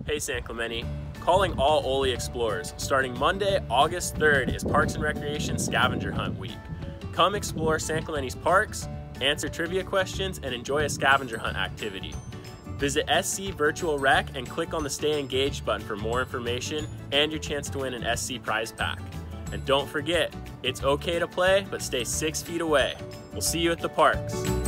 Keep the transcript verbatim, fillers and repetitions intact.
Hey San Clemente, calling all Ole explorers. Starting Monday, August third is Parks and Recreation Scavenger Hunt Week. Come explore San Clemente's parks, answer trivia questions, and enjoy a scavenger hunt activity. Visit S C Virtual Rec and click on the Stay Engaged button for more information and your chance to win an S C prize pack. And don't forget, it's okay to play, but stay six feet away. We'll see you at the parks.